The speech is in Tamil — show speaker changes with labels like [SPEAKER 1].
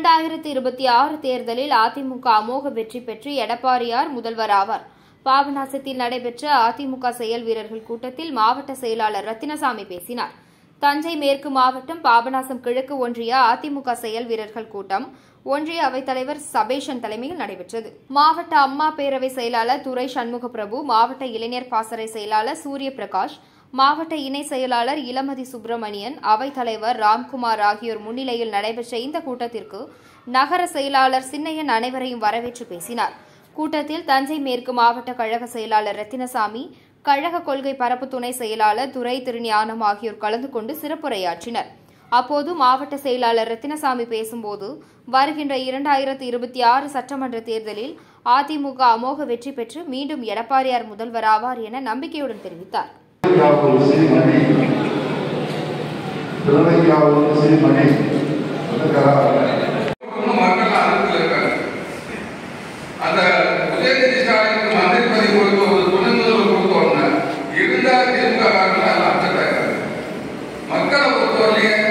[SPEAKER 1] 2026 தேர்தலில் அதிமுக அமோக வெற்றி பெற்று எடப்பாடியார் முதல்வர் ஆவார். பாபநாசத்தில் நடைபெற்ற அதிமுக செயல் வீரர்கள் கூட்டத்தில் மாவட்ட செயலாளர் ரத்தினசாமி பேசினார். தஞ்சை மேற்கு மாவட்டம் பாபநாசம் கிழக்கு ஒன்றிய அதிமுக செயல் வீரர்கள் கூட்டம் ஒன்றிய அவைத்தலைவர் சபேஷன் தலைமையில் நடைபெற்றது. மாவட்ட அம்மா பேரவை செயலாளர் துரை சண்முகப்பிரபு, மாவட்ட இளைஞர் பாசறை செயலாளர் சூரியபிரகாஷ், மாவட்ட இணை செயலாளர் இளமதி சுப்பிரமணியன், அவைத்தலைவர் ராம்குமார் ஆகியோர் முன்னிலையில் நடைபெற்ற இந்த கூட்டத்திற்கு நகர செயலாளர் சின்னையன் அனைவரையும் வரவேற்று பேசினார். கூட்டத்தில் தஞ்சை மேற்கு மாவட்ட கழக செயலாளர் ரத்தினசாமி, கழக கொள்கை பரப்பு துணை செயலாளர் துரை திருஞானம் ஆகியோர் கலந்து கொண்டு சிறப்புரையாற்றினர். அப்போது மாவட்ட செயலாளர் ரத்தினசாமி பேசும்போது, வருகின்ற 2026 சட்டமன்ற தேர்தலில் அதிமுக அமோக வெற்றி பெற்று மீண்டும் எடப்பாடியார் முதல்வராவார் என நம்பிக்கையுடன் தெரிவித்தார்.
[SPEAKER 2] மக்களை பொறுத்தவரையிலே